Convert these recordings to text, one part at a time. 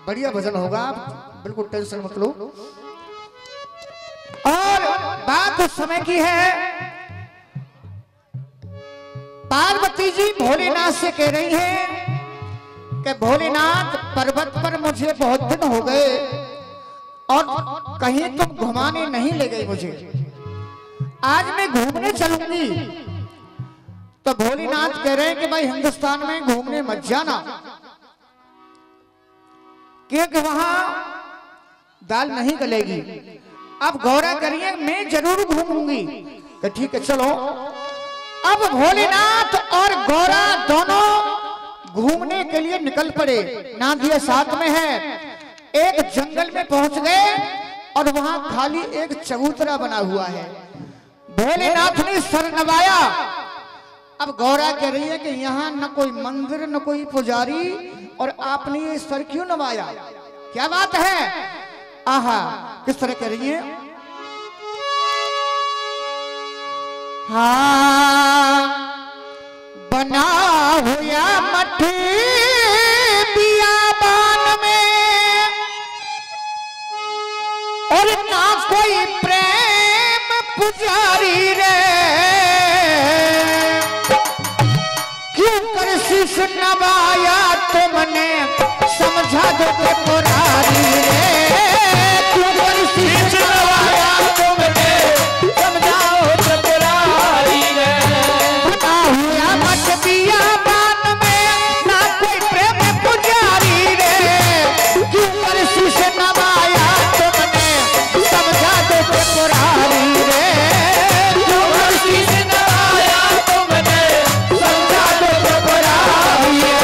बढ़िया भजन होगा, बिल्कुल टेंशन मत लो। और बात उस समय की है, पार्वती जी भोलेनाथ से कह रही हैं कि भोलेनाथ पर्वत पर मुझे बहुत दिन हो गए और कहीं तुम घुमाने नहीं ले गई मुझे, आज मैं घूमने चलूंगी। तो भोलेनाथ कह रहे हैं कि भाई हिंदुस्तान में घूमने मत जाना, क्योंकि वहां दाल नहीं गलेगी। अब गौरा करिए मैं जरूर घूमूंगी। तो ठीक है चलो। अब भोलेनाथ और गौरा दोनों घूमने के लिए निकल पड़े। नादिया साथ में है। एक जंगल में पहुंच गए और वहां खाली एक चबूतरा बना हुआ है। भोलेनाथ ने सर नवाया। अब गौरा कह रही है कि यहाँ न कोई मंदिर न कोई पुजारी, और आपने ये सर क्यों नवाया, क्या बात है। आहा, किस तरह कह रही है। हाँ बना हुआ मठ बियाबान में, और ना कोई प्रेम पुजारी रे, क्यों कर शीश नवाया तुमने, समझा दो के पुरारी रे, क्यों कर शीश नवाया तुमने, समझाओ के पुरारी रे। बना हुआ मठ बियाबान में, ना कोई प्रेम पुजारी रे, क्यों कर शीश नवाया तुमने, समझा दो के पुरारी रे, क्यों कर शीश नवाया तुमने, समझा दो के पुरारी रे।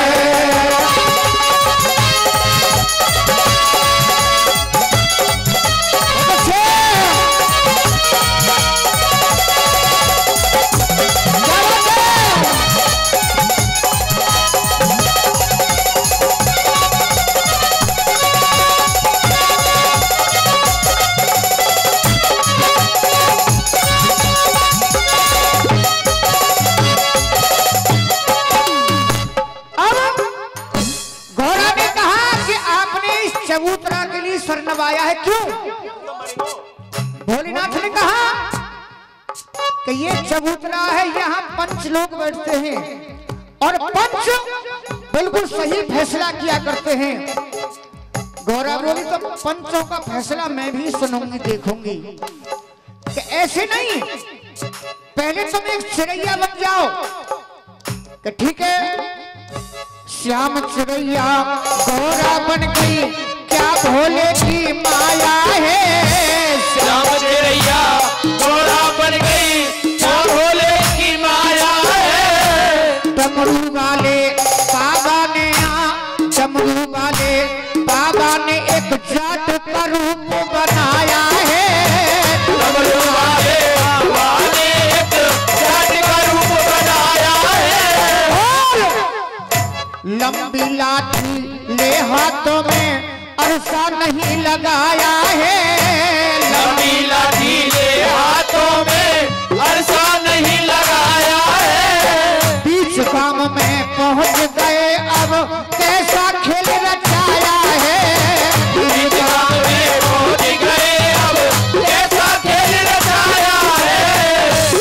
चबूतरा के लिए सर नवाया है क्यों? भोलेनाथ ने कहा कि ये चबूतरा है, यहाँ पंच लोग बैठते हैं और पंच बिल्कुल सही फैसला किया करते हैं। गौरा बोली तो पंचों का फैसला मैं भी सुनूंगी, देखूंगी कि ऐसे नहीं, पहले तुम एक चिड़ैया बन जाओ। कि ठीक है। श्याम चिड़ैया गौरा बन गई, क्या भोले की माया है। श्याम चिड़ैया गौरा बन गई, क्या भोले की माया है। डमरू वाले बाबा ने डमरू वाले बाबा ने एक जाट का रूप बनाया है। डमरू वाले बाबा ने एक जाट का रूप बनाया है। लंबी लाठी ले हाथों में, अरसा नहीं लगाया है। लंबी लाठी ले हाथों में, अरसा नहीं लगाया है। बीच गांव में पहुंच गए, अब कैसा खेल रचाया है। बीच गांव में पहुंच गए, अब कैसा खेल रचाया है।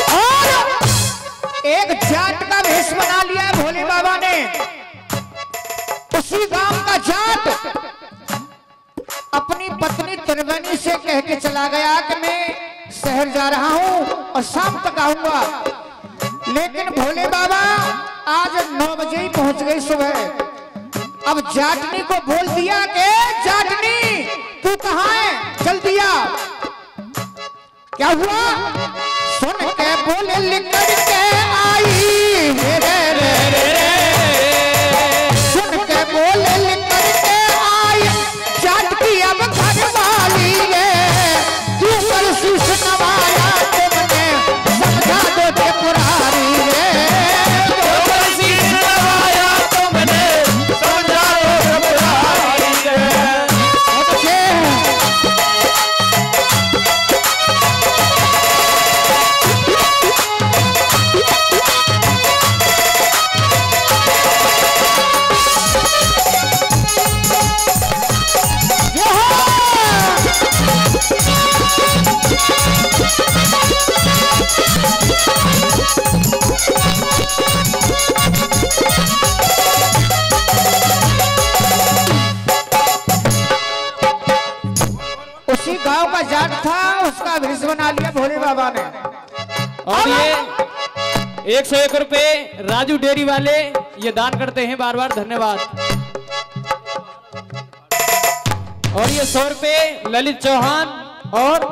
और एक जाट का भेष बना लिया भोले बाबा ने। उसी गांव का जाट अपनी पत्नी त्रिवेणी से कह के चला गया कि मैं शहर जा रहा हूं और शाम तक आऊंगा। लेकिन भोले बाबा आज 9 बजे ही पहुंच गई सुबह। अब जाटनी को बोल दिया कि जाटनी तू कहां है, जल्दी आ। क्या हुआ? सुन के बोले लिखड़ के आई रे रे रे रे। सुन के बोले लिखड़ के आई, जाट की अब घर वाली रे, क्यों कर शीश नवाया तुमने, समझा दो के पुरारी रे, क्यों कर शीश नवाया तुमने, समझा दो के पुरारी रे। बाबा ने। और ये 101 रुपए राजू डेयरी वाले ये दान करते हैं, बार बार धन्यवाद। और ये 100 रुपए ललित चौहान और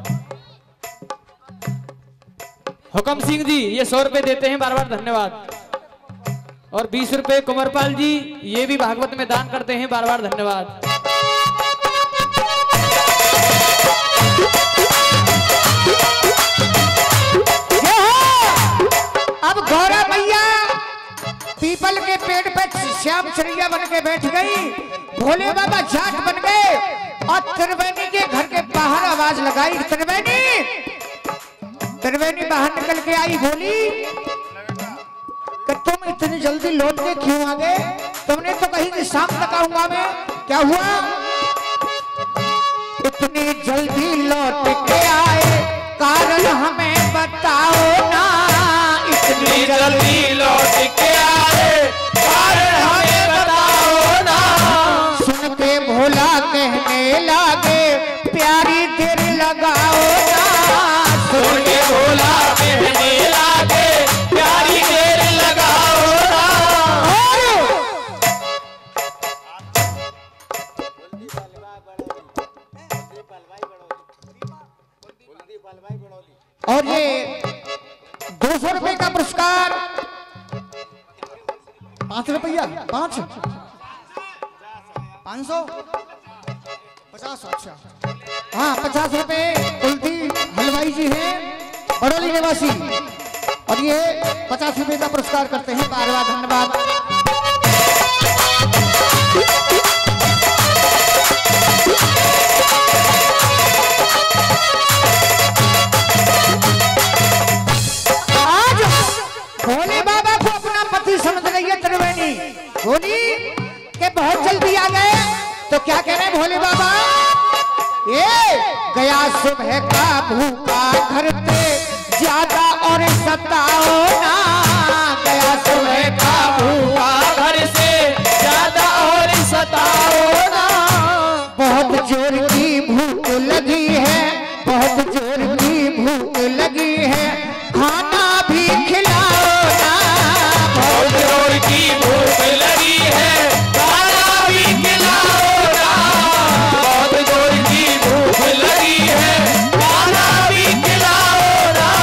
हुकम सिंह जी ये 100 रुपए देते हैं, बार बार धन्यवाद। और 20 रुपए कुंवरपाल जी ये भी भागवत में दान करते हैं, बार बार धन्यवाद। अब गौरा मैया पीपल के पेड़ पे श्याम चरैया बन के बैठ गई, भोले बाबा जाट बन गए और त्रिवेणी के घर के बाहर आवाज लगाई, त्रिवेणी। त्रिवेणी बाहर निकल के आई, बोली कि तुम इतनी जल्दी लौट के क्यों आ गए? तुमने तो कही कि शाम तक आऊंगा मैं, क्या हुआ? इतनी जल्दी लौट के आए कारण हमें बताओ ना, इतनी जल्दी लौट के आए कारण हमें बताओ ना। सुन के भोला कहने लागे प्यारी देर लगाओ ना, सुन के भोला कहने लागे प्यारी देर लगाओ ना। और ये 200 रुपए का पुरस्कार, 5 रुपया, 500, 50, अच्छा हाँ 50 रुपए कुलदी हलवाई जी हैं, बड़ौली निवासी, और ये 50 रुपए का पुरस्कार करते हैं, बार बार धन्यवाद। भोले बाबा को अपना पति समझ रही है त्रिवेणी, बोली कि बहुत जल्दी आ गए, तो क्या कह रहे हैं भोले बाबा? ये गया सुबह का भूखा घर पे ज्यादा और सताओ ना, गया सुबह का भूखा घर से ज्यादा और सताओ ना। बहुत जोर की भूख लगी है, बहुत जोर की भूख लगी है, खाना भी खिलाओ ना, बहुत जोर की भूख लगी है, खाना भी खिलाओ ना। बहुत जोर की भूख लगी है, खाना भी खिलाओ ना।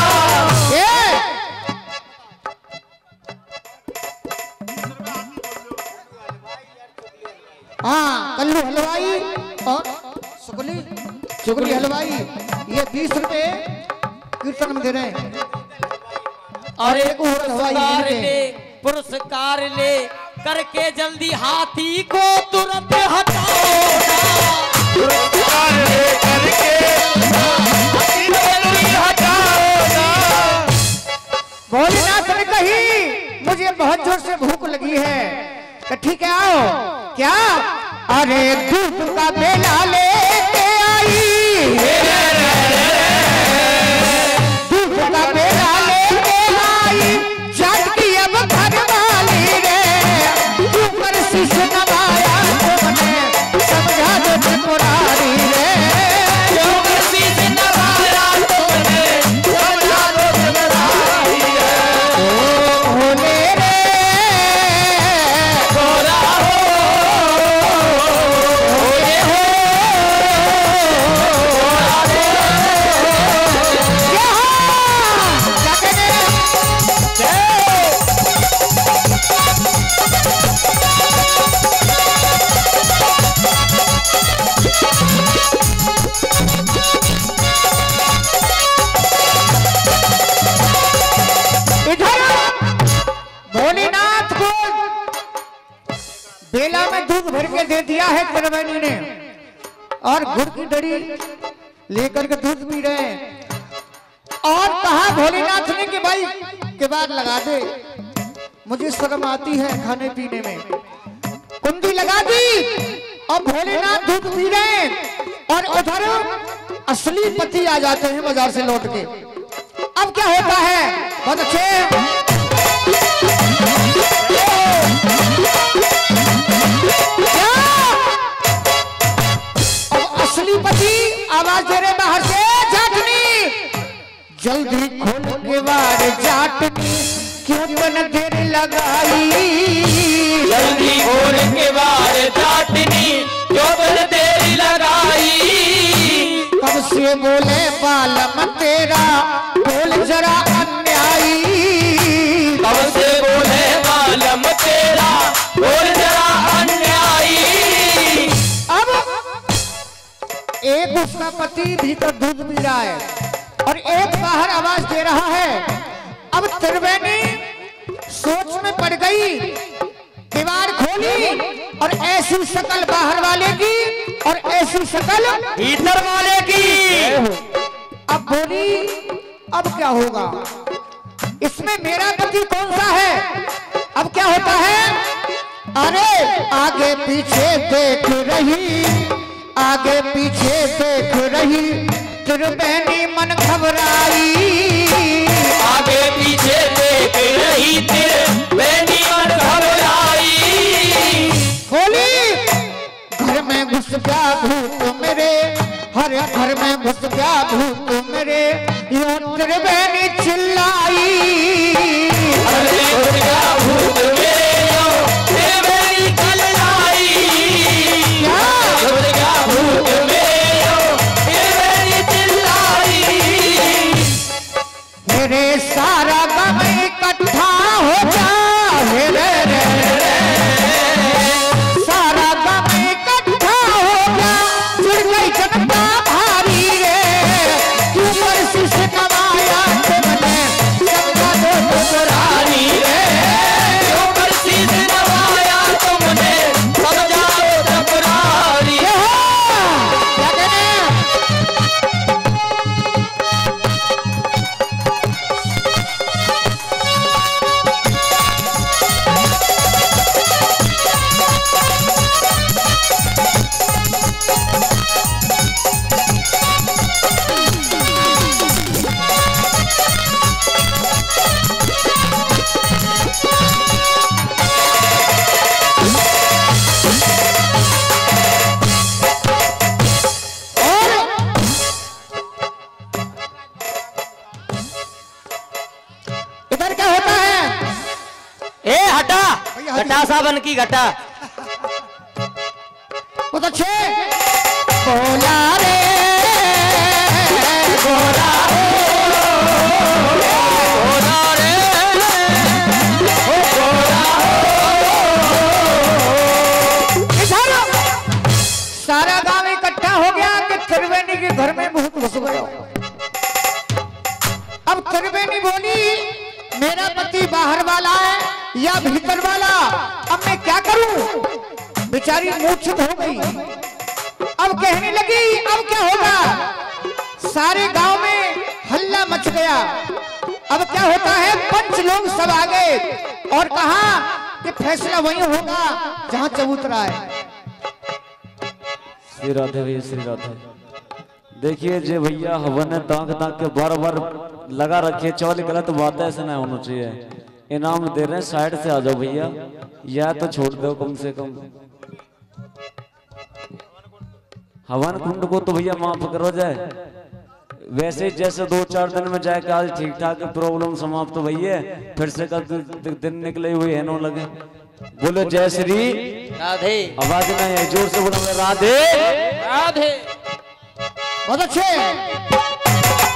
हाँ कल्लू हलवाई और चुगली हलवाई ये 20 रुपए कीर्तन में दे रहे हैं, और एक और हलवाई पुरस्कार ले करके जल्दी हाथी को तुरंत हटाओ ना। पुरस्कार ले करके हाथी को जल्दी हटाओ ना। भोलेनाथ ने कही मुझे बहुत जोर से भूख लगी है, तो ठीक है आओ। क्या? अरे दूध का बेला लेके आई, दूध का बेला लेके आई, जानकी अब घर वाली रे, ऊपर शीश नवाया तुमने, समझा दो त्रिपुरारी रे, ऊपर शीश नवाया तुमने, समझा दो त्रिपुरारी रे। ओ भोले रे गोरा भोलेनाथ को बेला में दूध भर के दे दिया है त्रिवेणी ने, और गुड़ की डरी लेकर के दूध पी रहे हैं, और कहा भोलेनाथ ने कि भाई के बाद लगा दे, मुझे शर्म आती है खाने पीने में, कुंडी लगा दी, और भोलेनाथ दूध पी रहे हैं, और उधर असली पति आ जाते हैं बाजार से लौट के। अब क्या होता है? बहुत अच्छे असली पति आवाज दे रहे बाहर से, जाटनी जल्दी खोल के बार जाटनी क्यों तन देर लगाई, जल्दी खोल के बार जाटनी क्यों तन देर लगाई। कब से बोले बालम तेरा बोल जरा अन्यायी, कब से बोले बालम तेरा बोल जरा अन्यायी। अब एक उसका पति भीतर दूध पी रहा है और एक बाहर आवाज दे रहा है। अब त्रिवेणी सोच में पड़ गई, दीवार खोली और ऐसी शक्ल बाहर वाले की और ऐसी शक्ल भीतर वाले की। अब बोली अब क्या होगा, इसमें मेरा पति कौन सा है। अब क्या होता है, अरे आगे पीछे देख रही, आगे पीछे देख रही त्रिवेणी मन घबराई, आगे पीछे देख रही त्रिवेणी मन घबराई। बोली घर में घुस गया भूत मेरे, हर घर में घुस गया भूत मेरे, यूं त्रिवेणी चिल्लाई, अरे घुस गया भूत मेरे यूं त्रिवेणी चिल्लाई, घुस गया भूत मेरे यूं त्रिवेणी चिल्लाई। मेरे सारा गम इकट्ठा हो जा, रे रे सारा गम इकट्ठा हो गया, जुड़ गई जनता भारी रे, क्यों बरसी से कमाया तुमने सबका दो दुरारी रे, क्यों बरसी से नवाया तुमने समझा दो तकरारी। क्या कहने इधर क्या होता है, ए हटा घटा साबन की घटा। बहुत अच्छे बोला रे बोला बोला रे इधर सारा गांव इकट्ठा हो गया कि त्रिवेणी के घर में भूत घुस गया। अब त्रिवेणी बोली मेरा पति बाहर वाला है या भीतर वाला, अब मैं क्या करूं। बेचारी मूर्छित हो गई। अब कहने लगी अब क्या होगा, सारे गांव में हल्ला मच गया। अब क्या होता है, पंच लोग सब आ गए और कहा कि फैसला वही होगा जहां चबूतरा है। श्री राधे भैया श्री राधे। देखिए जे भैया हवन है ताक ताक के बार बार लगा रखिए, चौल गलत बात है, ऐसा नहीं होना चाहिए। इनाम दे रहे हैं, साइड से आ जाओ भैया, या तो छोड़ दो कम से कम। हवन कुंड को तो भैया माफ करो जाए, वैसे जैसे 2-4 दिन में जाए आज ठीक ठाक प्रॉब्लम समाप्त तो भैया, फिर से कल दिन निकले हुए है नो लगे। बोलो जय श्री राधे। आवाज नहीं है, जोर से बोलो राधे राधे। बहुत अच्छे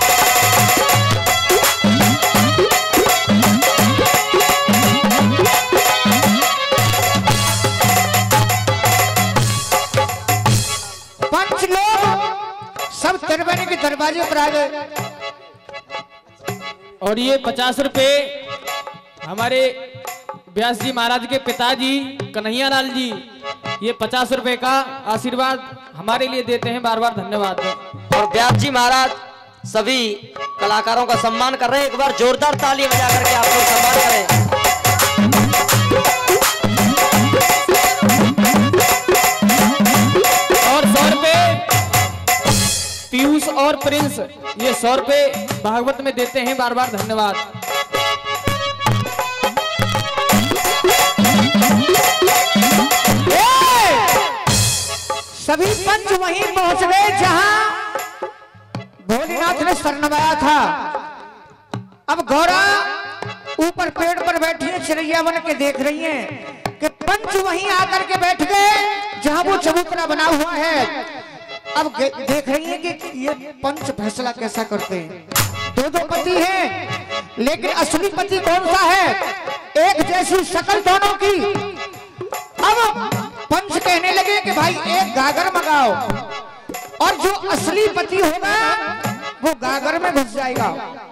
पंच लोग सब त्रिवेणी के दरवाजे पर आ गए। और ये 50 रुपए हमारे व्यास जी महाराज के पिताजी कन्हैया लाल जी, ये 50 रुपए का आशीर्वाद हमारे लिए देते हैं, बार बार धन्यवाद। और व्यास जी महाराज सभी कलाकारों का सम्मान कर रहे हैं, एक बार जोरदार ताली बजा करके आप लोग सम्मान करें। और 100 रुपए पीयूष और प्रिंस, ये 100 रुपए भागवत में देते हैं, बार बार धन्यवाद। सभी पंच वहीं पहुंच गए जहां भोलेनाथ ने सर नवाया था। अब गौरा ऊपर पेड़ पर बैठी है, चिड़ैया बन के देख रही है कि पंच वहीं आकर के बैठ गए जहां वो चबूतरा बना हुआ है। अब देख रही है कि ये पंच फैसला कैसा करते हैं। दो दो पति हैं, लेकिन असली पति कौन सा है? एक जैसी शक्ल दोनों की। अब पंच कहने लगे कि भाई एक गागर मंगाओ, और जो असली पति होगा वो गागर में घुस जाएगा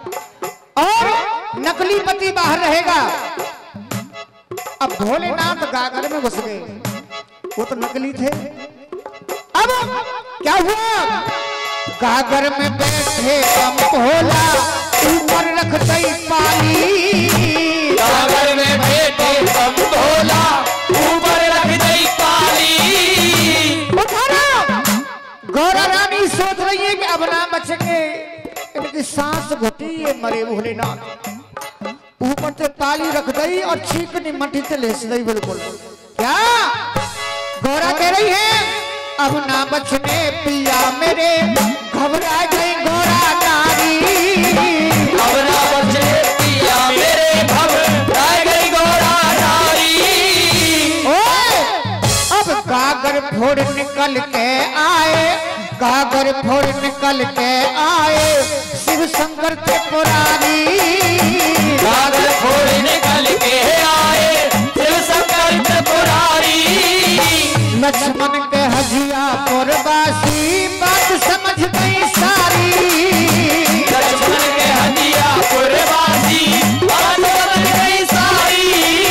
और नकली पति बाहर रहेगा। अब भोलेनाथ गागर में घुस गए, वो तो नकली थे। अब क्या हुआ? गागर में बैठे कम भोला, ऊपर रख दई पाली। गागर में बैठे कम भोला, ऊपर रख दई पाली। गौरा रानी सोच रही है कि अब ना बचेंगे, इनकी सांस घुटी, ये मरे भोलेनाथ। ऊपर से पाली रख दई और चीकनी मटी से लेस दई। बिल्कुल क्या गौरा कह रही है? अब ना बचने पिया मेरे, घबरा गई गौरा नारी। अब ना बचने पिया मेरे, घबरा गई गौरा नारी। ओए अब गागर फोड़ निकल के आए, गागर फोड़ निकल के आए शिव शंकर के पुरारी। गागर फोड़ निकल के आए शिव शंकर के पुरारी। लक्ष्मण के हजिया पुरवासी, बात समझ गई सारी। लक्ष्मण के हजिया पुरवासी, बात समझ गई सारी।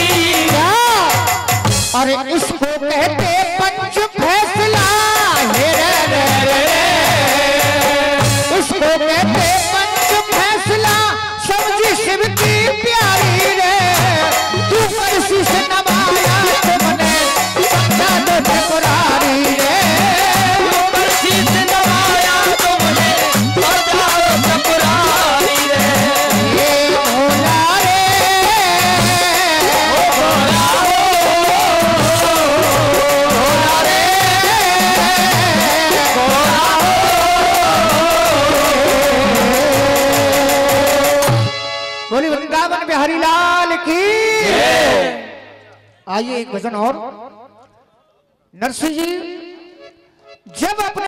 अरे इसको कहते पंच फैसला, हे रे रे रे। इसको कहते पंच फैसला, समझी शिव की प्यारी रे। तू परसी से नवाया तुमने, समझा दो त्रिपुरारी रे। परसी से नवाया तुमने, समझा दो त्रिपुरारी रे। ये भोला रे, ओ भोला भोला रे, बोली वृंदावन बिहारी लाल की। आइए एक भजन और। नरसिंह जी जब अपने